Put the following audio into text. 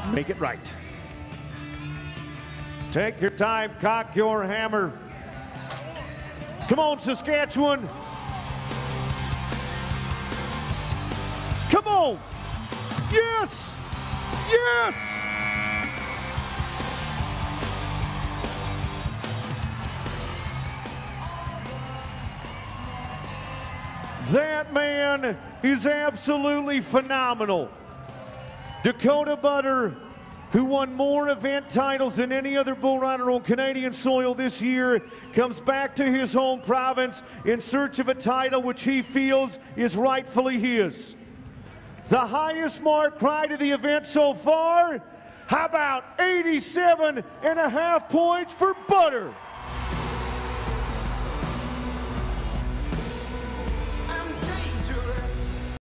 make it right. Take your time, cock your hammer. Come on, Saskatchewan. Come on. Yes! Yes! That man is absolutely phenomenal. Dakota Buttar, who won more event titles than any other bull rider on Canadian soil this year, comes back to his home province in search of a title which he feels is rightfully his. The highest mark pride of the event so far, how about 87.5 points for Buttar?